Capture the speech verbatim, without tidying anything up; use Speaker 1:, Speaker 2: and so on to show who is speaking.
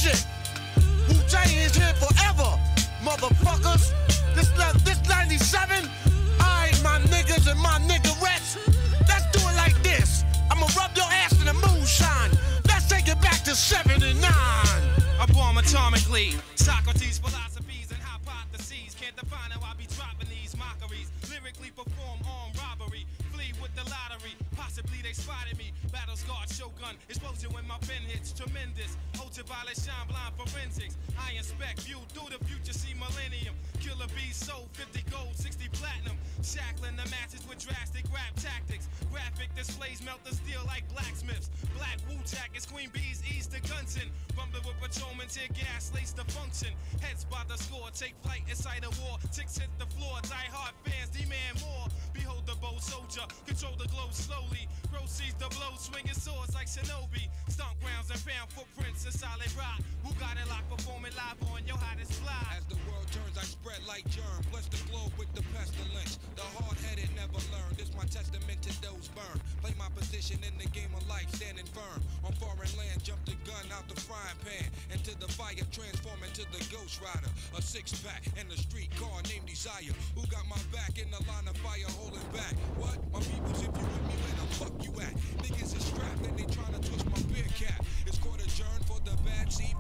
Speaker 1: shit. Wu-Tang is here forever, motherfuckers. This this ninety-seven, alright, my niggas and my niggerettes. Let's do it like this. I'ma rub your ass in the moonshine. Let's take it back to seventy-nine.
Speaker 2: I bomb atomically. Socrates' philosophies and hypotheses can't define how I be dropping these mockeries. Lyrically perform armed robbery. Flee with the lottery. Possibly they spotted me. Battle scarred shogun. Explosion when my pen hits. Tremendous. Ultraviolet shine blind forensics. I inspect view through the future. See millennium. Killer bees sold fifty gold, sixty platinum. Shackling the masses with drastic rap tactics. Graphic displays melt the steel like blacksmiths. Black Wu-Tack is Queen Bee's east to Gunson. Rumbling with patrolmen, tear gas, lace the function. Heads by the score, take flight inside a war. Ticks hit the floor, die hard fans demand more. Behold the bold soldier, control the globe slowly. Proceeds the blow, swinging swords like shinobi. Stomp grounds and pound footprints in solid rock. Who got it locked, performing live on your hottest fly.
Speaker 3: As the world turns, I spread like germ. Bless the globe with the pestilence. The hard-headed never learn. This my testament to those burned. Play my position in the game of life, standing firm. On foreign land, jump the gun out the frying pan. Into the fire, transform into the Ghost Rider. A six-pack and a street car named Desire. Who got my back in the line of fire, holding back? What? My peoples, if you with me, where the fuck you at? Niggas is strapped and they tryna twist my beer cap. It's court adjourned for the bad seed.